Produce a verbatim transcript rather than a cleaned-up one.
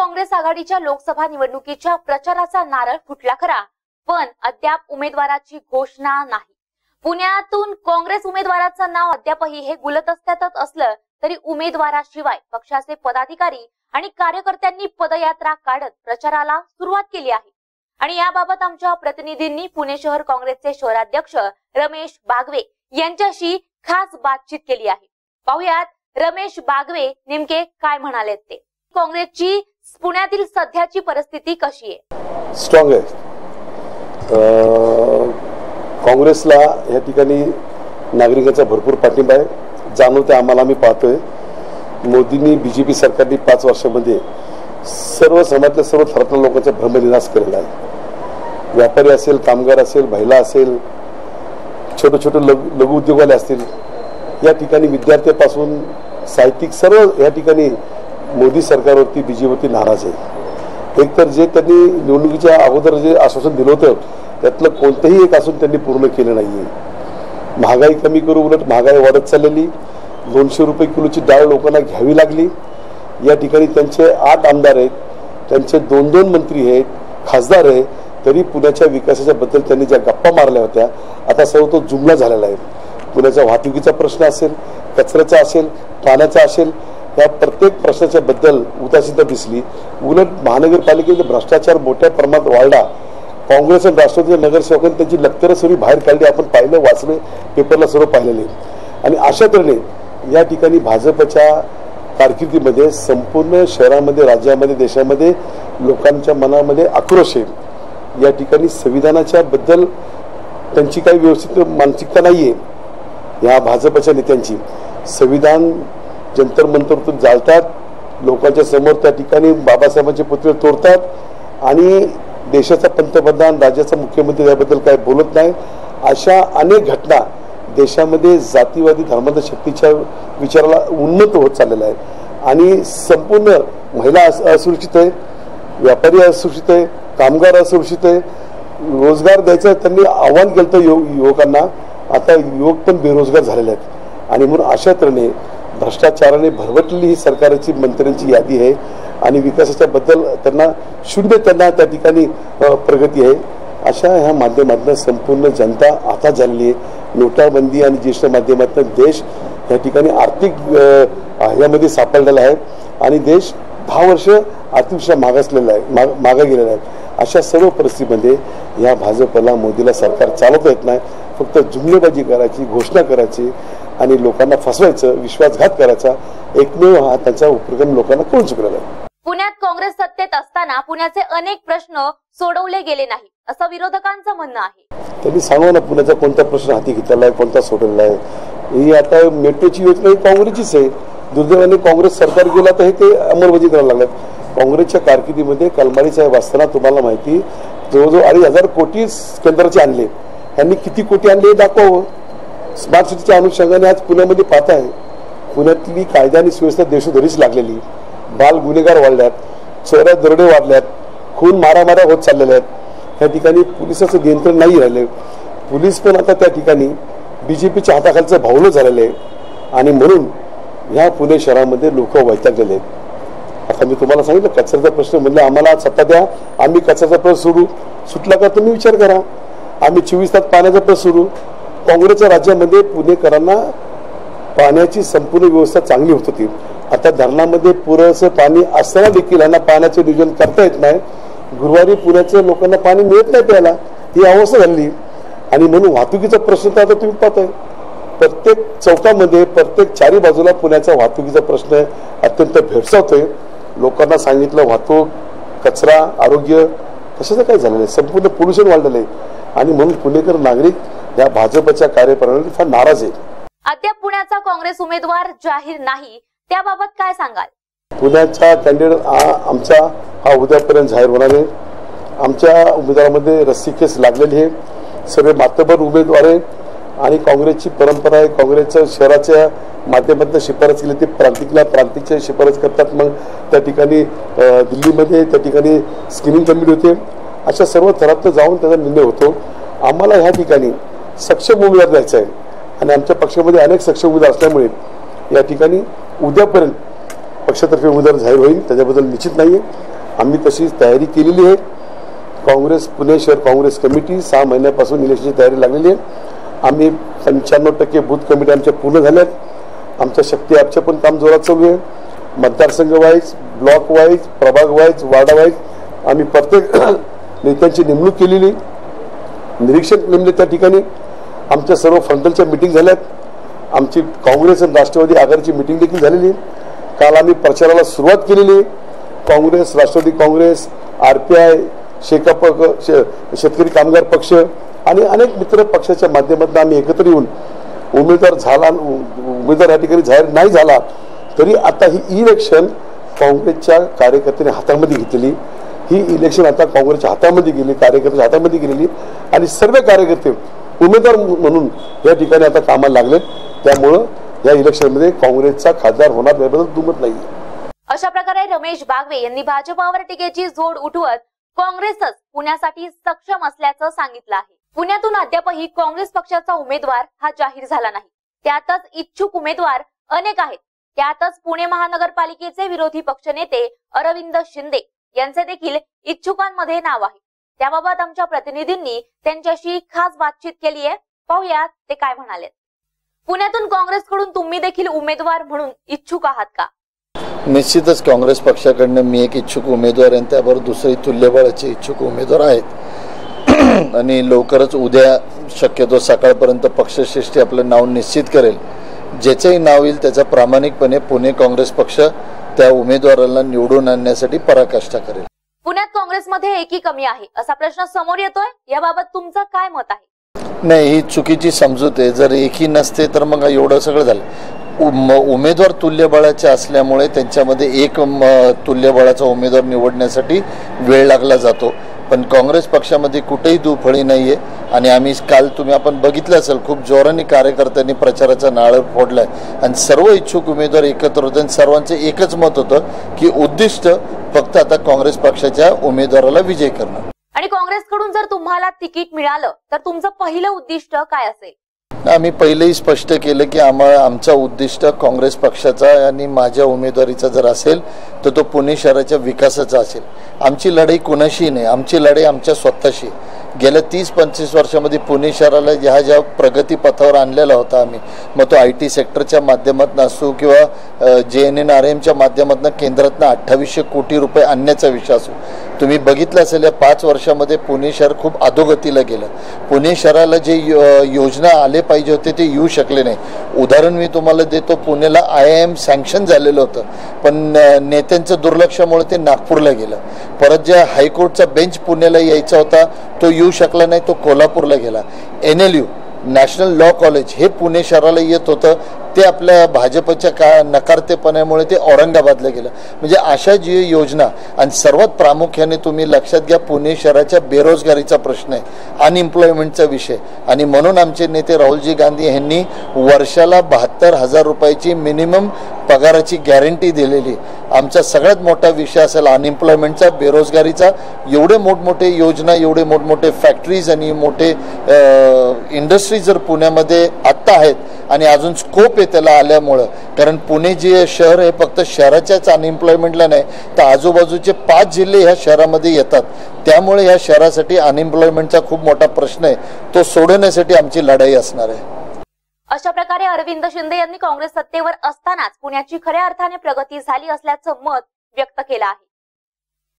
काँग्रेस आघाडीच्या लोकसभा निवडणुकीच्या प्रचाराचा नारळ फुटला खरा, पण अद्याप उमेदवाराची घोषणा नाही। पुण्यातून काँग्रेस उमेदवाराचं नाव अद्यापही हे गुलदस्त्यातच असलं तरी उमेदवाराशिवाय पक्षाचे पदाधिकारी आणि कार्यकर्त्यांनी पदयात्रा काढत प्रचाराला सुरुवात केली आहे। आणि याबाबत आमच्या प्रतिनिधींनी पुणे शहर काँग्रेसचे शहराध्यक्ष रमेश बागवे यांच्याशी खास बातचीत केली आहे। पाहुयात रमेश बागवे नेमके काय म्हणालेत ते। काँग्रेसची पुण्यातील सध्याची परिस्थिती कशी आहे? स्ट्रॉंग आहे। काँग्रेसला या ठिकाणी नागरिकांचा भरपूर पाठिंबा आहे, जाणवते आम्हाला। आम्ही पाहतोय मोदींनी बीजेपी सरकारने पाच वर्षांमध्ये सर्व समाजातल्या सर्व थरातल्या लोकांचा भ्रमनिराश केलेला आहे। व्यापारी असेल, कामगार असेल, महिला असेल, छोटे छोटे लघु उद्योगवाले असतील, या ठिकाणी विद्यार्थ्यांपासून साहित्यिक सर्व या ठिकाणी मोदी सरकारवरती बीजेपीवरती नाराज आहे। एक तर जे त्यांनी निवडणुकीच्या अगोदर जे आश्वासन दिलं होतं त्यातलं कोणतंही एक असून त्यांनी पूर्ण केलं नाहीये। महागाई कमी करू, उलट महागाई वाढत चाललेली, दोनशे रुपये किलोची डाळ लोकांना घ्यावी लागली। या ठिकाणी त्यांचे आठ आमदार आहेत, त्यांचे दोन दोन मंत्री आहेत, खासदार आहे, तरी पुण्याच्या विकासाच्या बद्दल त्यांनी ज्या गप्पा मारल्या होत्या आता सर्व तो जुमला झालेला आहे। पुण्याच्या वाहतुकीचा प्रश्न असेल, कचऱ्याचा असेल, पाण्याचा असेल, या प्रत्येक प्रश्नाच्या बद्दल उदासीनता दिसली। उलट महानगरपालिकेचे भ्रष्टाचार मोठ्या प्रमाणात वाढला। काँग्रेस आणि राष्ट्रवादी नगरसेवकांनी त्यांची लक्तरं सर्व बाहेर काढली, आपण पाहिलं, वाचलं, पेपरला सर्व पाहिलेले। आणि अशा तऱ्हेने या ठिकाणी भाजपच्या कारकिर्दीमध्ये संपूर्ण शहरामध्ये, राज्यामध्ये, देशामध्ये लोकांच्या मनामध्ये आक्रोश आहे। या ठिकाणी संविधानाच्या बद्दल त्यांची काही व्यवस्थित मानसिकता नाहीये। या भाजपच्या नेत्यांची संविधान जंतर मंतरतून जाळतात, लोकांच्या समोर त्या ठिकाणी बाबासाहेबांचे पुतळे तोडतात आणि देशाचा पंतप्रधान, राज्याचा मुख्यमंत्री याबद्दल काय बोलत नाही। अशा अनेक घटना देशामध्ये जातीवादी धर्मांध शक्तीच्या विचाराला उन्नत होत चाललेला आहे। आणि संपूर्ण महिला असुरक्षित आहे, व्यापारी असुरक्षित आहे, कामगार असुरक्षित आहे। रोजगार द्यायचं त्यांनी आव्हान केलं युवकांना, आता युवक पण बेरोजगार झालेले आहेत। आणि म्हणून अशा तऱ्हेने भ्रष्टाचाराने भरवटलेली ही सरकारची मंत्र्यांची यादी आहे आणि विकासाच्या बद्दल त्यांना शून्य, त्यांना त्या ठिकाणी प्रगती आहे। अशा ह्या माध्यमातून संपूर्ण जनता आता झालेली आहे। नोटाबंदी आणि ज्येष्ठ माध्यमातून देश या ठिकाणी आर्थिक ह्यामध्ये सापडलेला आहे आणि देश दहा वर्ष आर्थिकदृष्ट्या मागासलेला आहे, मागे गेलेला आहे। अशा सर्व परिस्थितीमध्ये या भाजपला, मोदीला सरकार चालवता येत नाही। फक्त जुमलेबाजी करायची, घोषणा करायची आणि लोकांना फसवायचं, विश्वासघात करायचा एकमेव हा त्यांचा उपक्रम लोकांना कळून चुकलेला आहे। पुण्यात काँग्रेस सत्तेत असताना पुण्याचे अनेक प्रश्न सोडवले गेले नाही असं विरोधकांचं म्हणणं आहे। त्यांनी सांगा ना पुण्याचा कोणता प्रश्न हाती घेतलेला आहे, कोणता सोडवलेला आहे। ही आता मेट्रोची योजना ही काँग्रेसचीच आहे। दुर्दैवाने काँग्रेस सरकार गेला तर हे ते अंमलबजावणी करायला लागतात। काँग्रेसच्या कारकिर्दीमध्ये कलमाडी साहेब असताना तुम्हाला माहिती जवळजवळ अडीच हजार कोटी केंद्राचे आणले। यांनी किती कोटी आणले दाखवावं। स्मार्ट सिटीच्या अनुषंगाने आज पुण्यामध्ये पाहत आहे, पुण्यातली कायदा आणि सुव्यवस्था देशोधडीच लागलेली, बाल गुन्हेगार वाढल्यात, चोऱ्या दरोडे वाढल्यात, खून मारामाऱ्या होत चाललेल्या आहेत। या ठिकाणी पोलिसाचं नियंत्रण नाही राहिलं। पोलीस पण आता त्या ठिकाणी बीजेपीच्या हाताखालचं भावलं झालेलं आहे आणि म्हणून ह्या पुणे शहरामध्ये लोक वैतागलेले आहेत। आता मी तुम्हाला सांगितलं कचऱ्याचा प्रश्न म्हणजे आम्हाला सत्ता द्या, आम्ही कचऱ्याचा प्रश्न सोडू, सुटला का तुम्ही विचार करा। आम्ही चोवीस तास पाण्याचा प्रश्न सोडू। काँग्रेसच्या राज्यामध्ये पुणेकरांना पाण्याची संपूर्ण व्यवस्था चांगली होत होती। आता धरणामध्ये पुरेसं पाणी असताना देखील यांना पाण्याचे नियोजन करता येत नाही। गुरुवारी पुण्याच्या लोकांना पाणी मिळत नाही प्यायला, ही अवस्था झाली। आणि म्हणून वाहतुकीचा प्रश्न तर आता तुम्ही पाहताय प्रत्येक चौकामध्ये, प्रत्येक चारी बाजूला पुण्याचा वाहतुकीचा प्रश्न अत्यंत भेडसावतोय। लोकांना सांगितलं वाहतूक, कचरा, आरोग्य कशाचं काय झालेलं आहे, संपूर्ण पोल्युशन वाढलेलं आहे आणि म्हणून पुणेकर नागरिक या भाजपच्या कार्यप्रणालीवर फार नाराज आहे। अद्याप पुण्याचा काँग्रेस उमेदवार जाहीर नाही, त्याबाबत काय सांगाल? पुण्याचा कॅन्डिडेट आमचा हा उद्यापर्यंत जाहीर होणार आहे। आमच्या उमेदवारामध्ये रस्सी केस लागलेली आहे, सर्व मातबर उमेदवार आहे आणि काँग्रेसची परंपरा आहे। काँग्रेसच्या शहराच्या माध्यमातून शिफारस केली ती प्रांतिकला प्रांतिकच्या शिफारस करतात, मग त्या ठिकाणी दिल्लीमध्ये त्या ठिकाणी स्क्रीनिंग कमिटी होते। अशा सर्व थरात जाऊन त्याचा निर्णय होतो। आम्हाला ह्या ठिकाणी सक्षम उमेदवार द्यायचा आहे आणि आमच्या पक्षामध्ये अनेक सक्षम उमेदवार असल्यामुळे या ठिकाणी उद्यापर्यंत पक्षातर्फे उमेदवार जाहीर होईल, त्याच्याबद्दल निश्चित नाहीये। आम्ही तशी तयारी केलेली आहे. काँग्रेस पुणे शहर काँग्रेस कमिटी सहा महिन्यापासून इलेक्शनची तयारी लागलेली आहे. आम्ही पंच्याण्णव टक्के बूथ कमिटी आमच्या पूर्ण झाल्यात. आमच्या शक्ती ॲपचं पण काम जोरात चालू आहे. मतदारसंघ वाईज, ब्लॉक वाईज, प्रभाग वाईज, वार्डा वाईज आम्ही प्रत्येक नेत्यांची नेमणूक केलेली, निरीक्षक नेमले त्या ठिकाणी. आमच्या सर्व फ्रंटलच्या मिटिंग झाल्यात. आमची काँग्रेस आणि राष्ट्रवादी आघाडीची मिटिंग देखील झालेली. काल आम्ही प्रचाराला सुरुवात केलेली. Congress, Rashtrawadi Congress, R P I, Shekap, Shetkari Kamgar पक्ष आणि अनेक मित्र पक्षाच्या माध्यमातून आम्ही एकत्र येऊन उमेदवार झाला उमेदवार या ठिकाणी जाहीर नाही झाला तरी आता ही इलेक्शन काँग्रेसच्या कार्यकर्त्यांनी हातामध्ये घेतलेली. ही इलेक्शन आता काँग्रेसच्या हातामध्ये गेली, कार्यकर्त्यांच्या हातामध्ये गेलेली आणि सर्व कार्यकर्ते उमेदवार म्हणून या ठिकाणी आता कामाला लागले. त्यामुळं या इलेक्शनमध्ये काँग्रेसचा खासदार होणार याबद्दल दुमत नाही. अशा प्रकारे रमेश बागवे यांनी भाजपावर टीकेची जोड उठवत काँग्रेसच पुण्यासाठी सक्षम असल्याचं सांगितलं आहे. पुण्यातून अद्यापही काँग्रेस पक्षाचा उमेदवार हा जाहीर झाला नाही. त्यातच इच्छुक उमेदवार अनेक आहेत. त्यातच पुणे महानगरपालिकेचे विरोधी पक्षनेते अरविंद शिंदे यांचे देखील इच्छुकांमध्ये नाव आहे. त्याबाबत आमच्या प्रतिनिधींनी त्यांच्याशी खास बातचीत केली आहे. पाहूयात ते काय म्हणाले. पुण्यातून काँग्रेसकडून तुम्ही देखील उमेदवार म्हणून इच्छुक आहात का? निश्चितच काँग्रेस पक्षाकडनं मी एक इच्छुक उमेदवार आहे. त्याबरोबर दुसरे तुल्यबळाचे इच्छुक उमेदवार आहेत आणि लवकरच उद्या शक्यतो सकाळपर्यंत पक्षश्रेष्ठी आपलं नाव निश्चित करेल. ज्याचंही नाव येईल त्याचा प्रामाणिकपणे पुणे काँग्रेस पक्ष त्या उमेदवाराला निवडून आणण्यासाठी पराकाष्ठा करेल. पुण्यात काँग्रेसमध्ये एकी कमी आहे असा प्रश्न समोर येतोय. याबाबत तुमचं काय मत आहे? नाही, ही चुकीची समजूत आहे. जर एकी नसते तर मग एवढं सगळं झालं. उमेदवार तुल्यबळाचे असल्यामुळे त्यांच्यामध्ये एक तुल्यबळाचा उमेदवार निवडण्यासाठी वेळ लागला जातो. पण काँग्रेस पक्षामध्ये कुठेही दुफळी नाहीये आणि आम्ही काल तुम्ही आपण बघितलं असेल खूप जोराने कार्यकर्त्यांनी प्रचाराचा नारळ फोडलाय आणि सर्व इच्छुक उमेदवार एकत्र होते. सर्वांचं एकच मत होतं की उद्दिष्ट फक्त आता काँग्रेस पक्षाच्या उमेदवाराला विजय करणं. आणि काँग्रेसकडून जर तुम्हाला तिकीट मिळालं तर तुमचं पहिलं उद्दिष्ट काय असेल? आम्ही पहिलेही स्पष्ट केलं की आम्हाला आमचा उद्दिष्ट काँग्रेस पक्षाचा आणि माझ्या उमेदवारीचा जर असेल तर तो पुणे शहराच्या विकासाचा असेल. आमची लढाई कुणाशी नाही, आमची लढाई आमच्या स्वतःशी. गेल्या तीस पंचवीस वर्षामध्ये पुणे शहराला ह्या ज्या प्रगती पथावर आणलेला होता आम्ही, मग तो आय टी सेक्टरच्या माध्यमातून असो किंवा जे एन एन आर एमच्या माध्यमातून केंद्रातनं अठ्ठावीसशे कोटी रुपये आणण्याचा विषय असो. तुम्ही बघितलं असेल या पाच वर्षामध्ये पुणे शहर खूप अधोगतीला गेलं. पुणे शहराला जे योजना आले पाहिजे होते ते येऊ शकले नाही. उदाहरण मी तुम्हाला देतो, पुण्याला आय आय एम सँक्शन झालेलं होतं पण नेत्यांचं दुर्लक्षामुळे ते नागपूरला गेलं. परत ज्या हायकोर्टचा बेंच पुण्याला यायचा होता तो येऊ शकला नाही, तो कोल्हापूरला गेला. N L U national law college हे पुणे शहराला येत होतं, ते आपल्या भाजपच्या का नकारतेपणामुळे ते औरंगाबादला गेलं. म्हणजे अशा जी योजना आणि सर्वात प्रामुख्याने तुम्ही लक्षात घ्या पुणे शहराच्या बेरोजगारीचा प्रश्न आहे, अनएम्प्लॉयमेंटचा विषय. आणि म्हणून आमचे नेते राहुलजी गांधी यांनी वर्षाला बहात्तर हजार रुपयाची मिनिमम पगाराची गॅरंटी दिलेली. आमचा सगळ्यात मोठा विषय असेल अनएम्प्लॉयमेंटचा, बेरोजगारीचा. एवढे मोठमोठे योजना, एवढे मोठमोठे फॅक्टरीज आणि मोठे इंडस्ट्रीज जर पुण्यामध्ये आत्ता आहेत आणि अजून स्कोप आहे त्याला आल्यामुळं, कारण पुणे जे शहर आहे फक्त शहराच्याच अनएम्प्लॉयमेंटला नाही तर आजूबाजूचे पाच जिल्हे ह्या शहरामध्ये येतात. त्यामुळे ह्या शहरासाठी अनएम्प्लॉयमेंटचा खूप मोठा प्रश्न आहे, तो सोडवण्यासाठी आमची लढाई असणार आहे. अशा प्रकारे अरविंद शिंदे यांनी काँग्रेस सत्तेवर असतानाच पुण्याची खऱ्या अर्थाने प्रगती झाली असल्याचं मत व्यक्त केलं आहे.